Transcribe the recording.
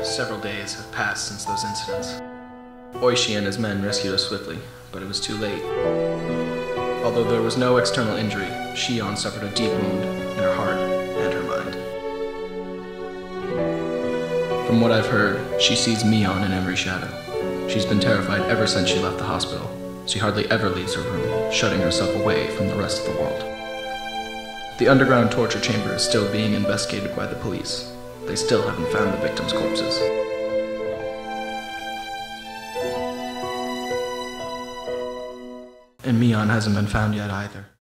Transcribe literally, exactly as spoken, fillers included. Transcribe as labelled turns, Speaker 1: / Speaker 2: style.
Speaker 1: Several days have passed since those incidents. Oishi and his men rescued us swiftly, but it was too late. Although there was no external injury, Shion suffered a deep wound in her heart and her mind. From what I've heard, she sees Mion in every shadow. She's been terrified ever since she left the hospital. She hardly ever leaves her room, shutting herself away from the rest of the world. The underground torture chamber is still being investigated by the police. They still haven't found the victims' corpses. And Mion hasn't been found yet either.